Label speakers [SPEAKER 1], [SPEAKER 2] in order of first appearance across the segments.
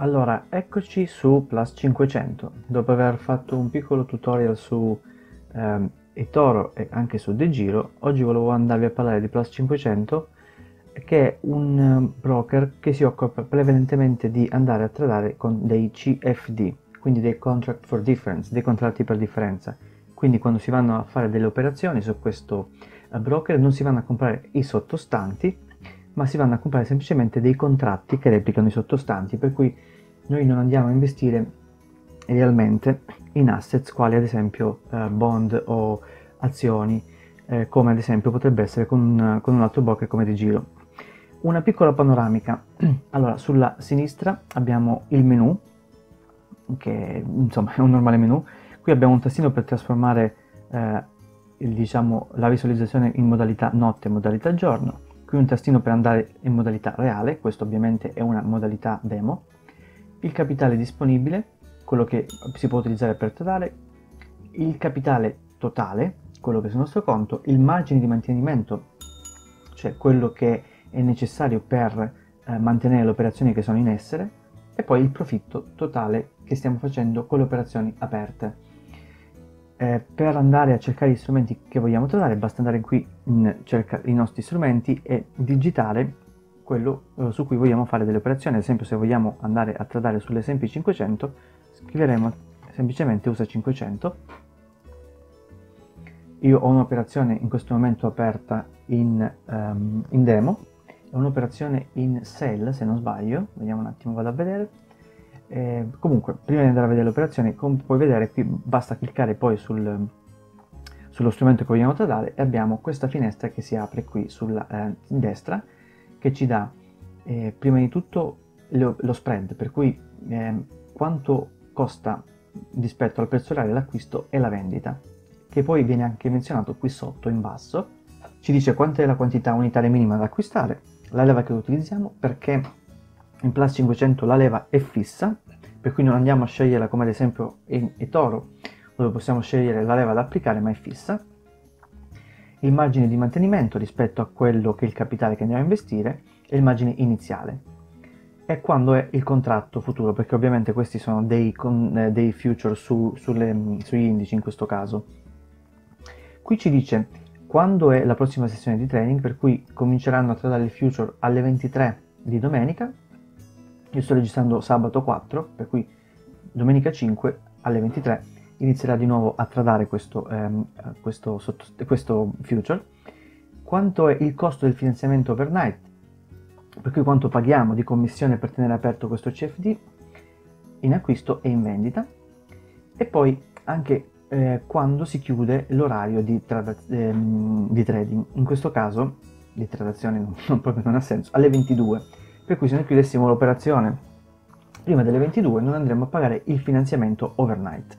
[SPEAKER 1] Allora, eccoci su Plus 500. Dopo aver fatto un piccolo tutorial su eToro e anche su DeGiro, oggi volevo andarvi a parlare di Plus 500, che è un broker che si occupa prevalentemente di andare a tradare con dei CFD, quindi dei Contract for Difference, dei contratti per differenza. Quindi quando si vanno a fare delle operazioni su questo broker non si vanno a comprare i sottostanti, ma si vanno a comprare semplicemente dei contratti che replicano i sottostanti, per cui noi non andiamo a investire realmente in assets quali ad esempio bond o azioni, come ad esempio potrebbe essere con un altro broker come DeGiro. Una piccola panoramica. Allora, sulla sinistra abbiamo il menu, che insomma è un normale menu. Qui abbiamo un tastino per trasformare diciamo, la visualizzazione in modalità notte e modalità giorno. Qui un tastino per andare in modalità reale, questo ovviamente è una modalità demo. Il capitale disponibile, quello che si può utilizzare per tradare, il capitale totale, quello che è sul nostro conto, il margine di mantenimento, cioè quello che è necessario per mantenere le operazioni che sono in essere, e poi il profitto totale che stiamo facendo con le operazioni aperte. Per andare a cercare gli strumenti che vogliamo tradare basta andare qui in cerca i nostri strumenti e digitare quello su cui vogliamo fare delle operazioni. Ad esempio, se vogliamo andare a tradare sull'S&P 500 scriveremo semplicemente USA 500. Io ho un'operazione in questo momento aperta in demo, è un'operazione in sell se non sbaglio, vediamo un attimo, vado a vedere. Comunque, prima di andare a vedere l'operazione, come puoi vedere qui basta cliccare poi sullo strumento che vogliamo tradare e abbiamo questa finestra che si apre qui sulla destra, che ci dà prima di tutto lo spread, per cui quanto costa rispetto al prezzo reale l'acquisto e la vendita, che poi viene anche menzionato qui sotto in basso. Ci dice quanta è la quantità unitaria minima da acquistare, la leva che utilizziamo, perché in Plus 500 la leva è fissa, per cui non andiamo a sceglierla come ad esempio in eToro, dove possiamo scegliere la leva da applicare, ma è fissa. Il margine di mantenimento rispetto a quello che è il capitale che andiamo a investire e il margine iniziale. E quando è il contratto futuro, perché ovviamente questi sono dei future sugli indici in questo caso. Qui ci dice quando è la prossima sessione di trading, per cui cominceranno a tradare il future alle 23 di domenica. Io sto registrando sabato 4, per cui domenica 5 alle 23 inizierà di nuovo a tradare questo future. Quanto è il costo del finanziamento overnight, per cui quanto paghiamo di commissione per tenere aperto questo CFD in acquisto e in vendita, e poi anche quando si chiude l'orario di trading. In questo caso di traduzione proprio non ha senso, alle 22. Per cui se noi chiudessimo l'operazione prima delle 22 non andremo a pagare il finanziamento overnight.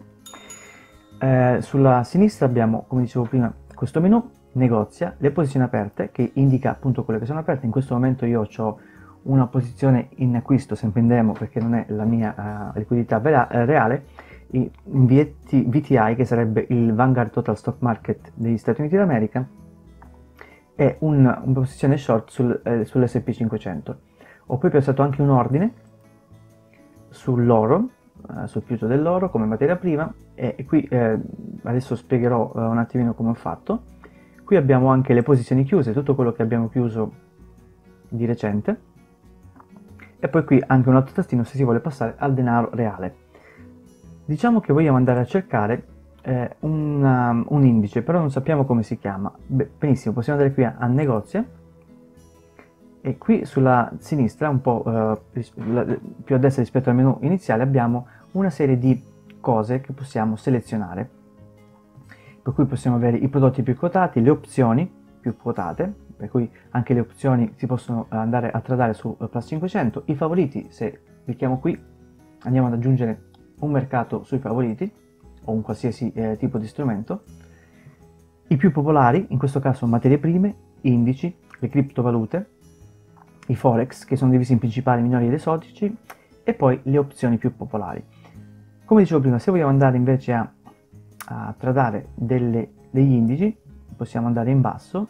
[SPEAKER 1] Sulla sinistra abbiamo, come dicevo prima, questo menu, negozia, le posizioni aperte, che indica appunto quelle che sono aperte. In questo momento io ho una posizione in acquisto, sempre in demo, perché non è la mia liquidità reale, in VTI, che sarebbe il Vanguard Total Stock Market degli Stati Uniti d'America, e una posizione short sull'S&P 500. Ho poi pensato anche un ordine sull'oro, sul future dell'oro come materia prima, e qui adesso spiegherò un attimino come ho fatto. Qui abbiamo anche le posizioni chiuse, tutto quello che abbiamo chiuso di recente, e poi qui anche un altro tastino se si vuole passare al denaro reale. Diciamo che vogliamo andare a cercare un indice, però non sappiamo come si chiama. Benissimo, possiamo andare qui a negozio. E qui sulla sinistra, un po' più a destra rispetto al menu iniziale, abbiamo una serie di cose che possiamo selezionare. Per cui possiamo avere i prodotti più quotati, le opzioni più quotate, per cui anche le opzioni si possono andare a tradare su Plus 500. I favoriti, se clicchiamo qui, andiamo ad aggiungere un mercato sui favoriti, o un qualsiasi tipo di strumento. I più popolari, in questo caso materie prime, indici, le criptovalute, i forex, che sono divisi in principali, minori ed esotici, e poi le opzioni più popolari. Come dicevo prima, se vogliamo andare invece a tradare degli indici, possiamo andare in basso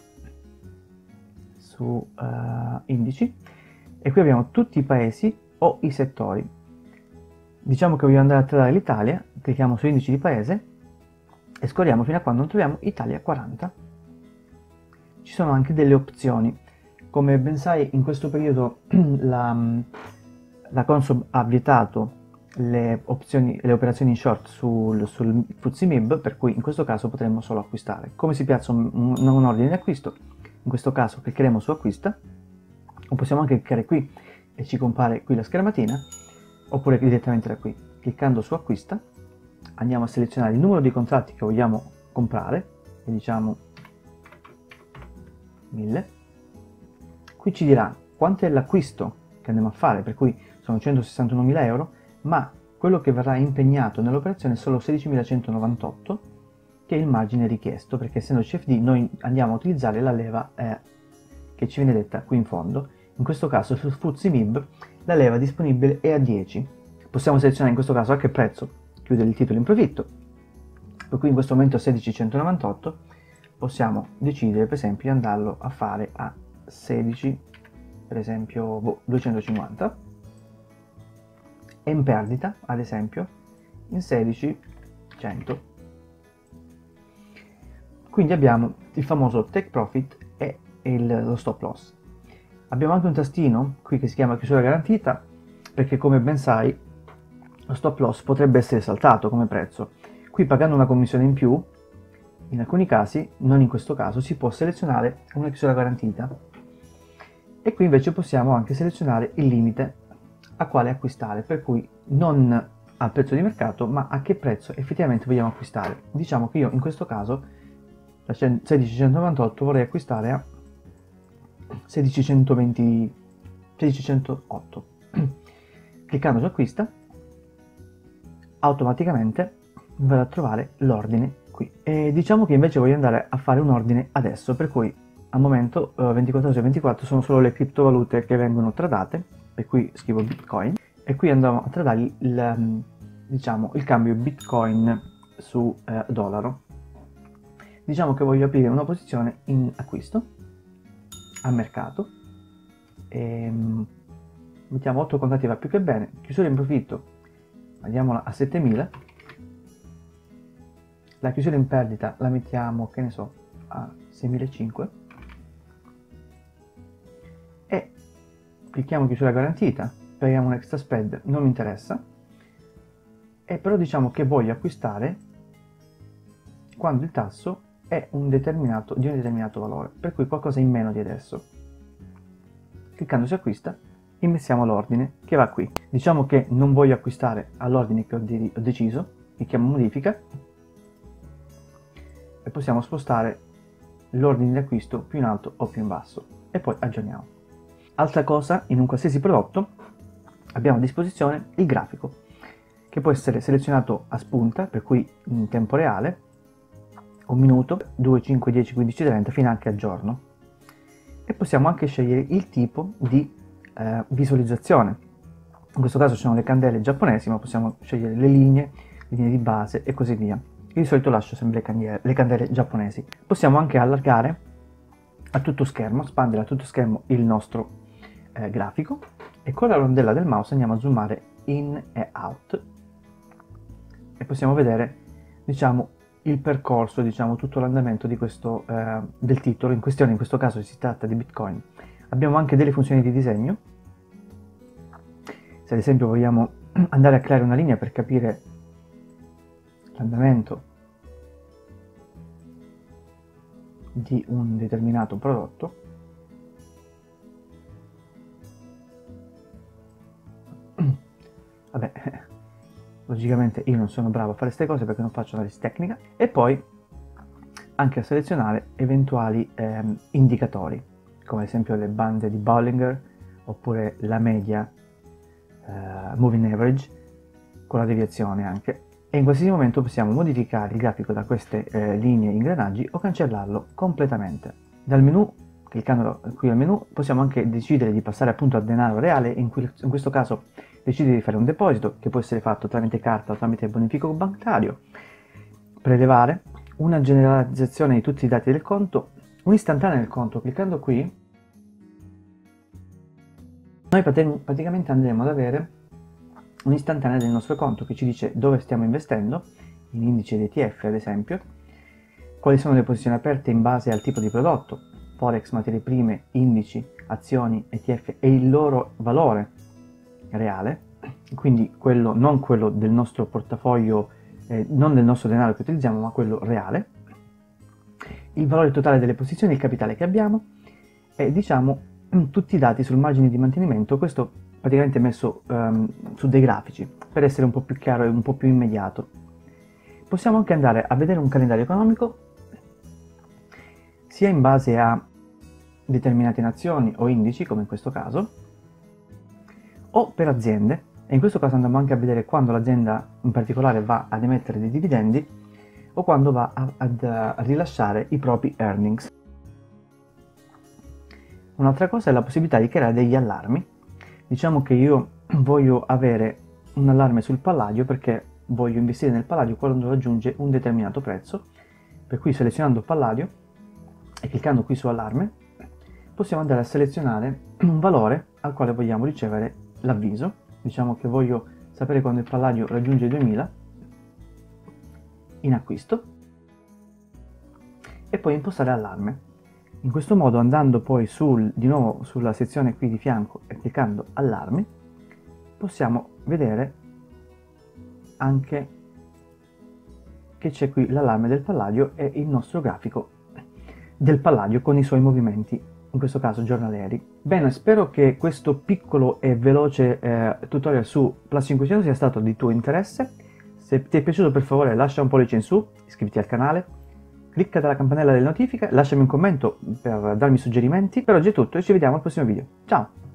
[SPEAKER 1] su indici, e qui abbiamo tutti i paesi o i settori. Diciamo che voglio andare a trovare l'Italia, clicchiamo su indici di paese e scorriamo fino a quando non troviamo Italia 40. Ci sono anche delle opzioni. Come ben sai, in questo periodo la Consob ha vietato le operazioni in short sul FTSE MIB, per cui in questo caso potremmo solo acquistare. Come si piazza un ordine di acquisto? In questo caso cliccheremo su acquista, o possiamo anche cliccare qui e ci compare qui la schermatina, oppure direttamente da qui. Cliccando su acquista andiamo a selezionare il numero di contratti che vogliamo comprare e diciamo 1000. Qui ci dirà quanto è l'acquisto che andiamo a fare, per cui sono 161.000 euro, ma quello che verrà impegnato nell'operazione è solo 16.198, che è il margine richiesto, perché essendo CFD noi andiamo a utilizzare la leva che ci viene detta qui in fondo. In questo caso sul FTSE MIB la leva disponibile è a 10. Possiamo selezionare in questo caso a che prezzo chiudere il titolo in profitto, per cui in questo momento 16.198, possiamo decidere per esempio di andarlo a fare a 16, per esempio 250, e in perdita ad esempio in 16.100. Quindi abbiamo il famoso take profit e lo stop loss. Abbiamo anche un tastino qui che si chiama chiusura garantita, perché come ben sai lo stop loss potrebbe essere saltato come prezzo. Qui, pagando una commissione in più, in alcuni casi, non in questo caso, si può selezionare una chiusura garantita, e qui invece possiamo anche selezionare il limite a quale acquistare, per cui non al prezzo di mercato ma a che prezzo effettivamente vogliamo acquistare. Diciamo che io in questo caso da 16.198 vorrei acquistare a 16.108. Cliccando su acquista automaticamente vado a trovare l'ordine qui, e diciamo che invece voglio andare a fare un ordine adesso, per cui al momento 24 ore su 24 sono solo le criptovalute che vengono tradate, per cui scrivo Bitcoin e qui andiamo a tradare diciamo, il cambio Bitcoin su dollaro. Diciamo che voglio aprire una posizione in acquisto a mercato e mettiamo 8 contratti, va più che bene. Chiusura in profitto andiamola a 7.000. La chiusura in perdita la mettiamo, che ne so, a 6.500 e clicchiamo chiusura garantita, paghiamo un extra spread, non mi interessa, e però diciamo che voglio acquistare quando il tasso è di un determinato valore, per cui qualcosa in meno di adesso. Cliccando su acquista immissiamo l'ordine che va qui. Diciamo che non voglio acquistare all'ordine che ho deciso, clicchiamo modifica e possiamo spostare l'ordine di acquisto più in alto o più in basso e poi aggiorniamo. Altra cosa, in un qualsiasi prodotto abbiamo a disposizione il grafico, che può essere selezionato a spunta, per cui in tempo reale, 1 minuto, 2, 5, 10, 15, 30, fino anche a giorno. E possiamo anche scegliere il tipo di visualizzazione. In questo caso ci sono le candele giapponesi, ma possiamo scegliere le linee di base e così via. Io di solito lascio sempre le candele giapponesi. Possiamo anche allargare a tutto schermo, espandere a tutto schermo il nostro grafico, e con la rondella del mouse andiamo a zoomare in e out e possiamo vedere, diciamo, il percorso, diciamo, tutto l'andamento di questo del titolo in questione. In questo caso si tratta di Bitcoin. Abbiamo anche delle funzioni di disegno. Se ad esempio vogliamo andare a creare una linea per capire l'andamento di un determinato prodotto, vabbè, logicamente io non sono bravo a fare queste cose perché non faccio analisi tecnica, e poi anche a selezionare eventuali indicatori, come ad esempio le bande di Bollinger oppure la media moving average con la deviazione anche, e in qualsiasi momento possiamo modificare il grafico da queste linee e ingranaggi o cancellarlo completamente. Dal menu, cliccando qui al menu, possiamo anche decidere di passare appunto al denaro reale, in questo caso decidere di fare un deposito che può essere fatto tramite carta o tramite bonifico bancario, prelevare, una generalizzazione di tutti i dati del conto, un'istantanea del conto. Cliccando qui noi praticamente andremo ad avere un'istantanea del nostro conto che ci dice dove stiamo investendo, in indici ed ETF ad esempio, quali sono le posizioni aperte in base al tipo di prodotto, Forex, materie prime, indici, azioni, ETF e il loro valore reale, quindi non quello del nostro portafoglio, non del nostro denaro che utilizziamo, ma quello reale, il valore totale delle posizioni, il capitale che abbiamo e diciamo tutti i dati sul margine di mantenimento, questo praticamente messo su dei grafici per essere un po' più chiaro e un po' più immediato. Possiamo anche andare a vedere un calendario economico sia in base a determinate nazioni o indici, come in questo caso, o per aziende, e in questo caso andiamo anche a vedere quando l'azienda in particolare va ad emettere dei dividendi o quando va a rilasciare i propri earnings. Un'altra cosa è la possibilità di creare degli allarmi. Diciamo che io voglio avere un allarme sul palladio perché voglio investire nel palladio quando raggiunge un determinato prezzo, per cui selezionando palladio e cliccando qui su allarme possiamo andare a selezionare un valore al quale vogliamo ricevere l'avviso. Diciamo che voglio sapere quando il palladio raggiunge 2000 in acquisto e poi impostare allarme. In questo modo, andando poi di nuovo sulla sezione qui di fianco e cliccando allarmi, possiamo vedere anche che c'è qui l'allarme del palladio e il nostro grafico del palladio con i suoi movimenti, in questo caso giornalieri. Bene, spero che questo piccolo e veloce tutorial su Plus 500 sia stato di tuo interesse. Se ti è piaciuto, per favore lascia un pollice in su, iscriviti al canale, clicca la campanella delle notifiche, lasciami un commento per darmi suggerimenti. Per oggi è tutto e ci vediamo al prossimo video. Ciao!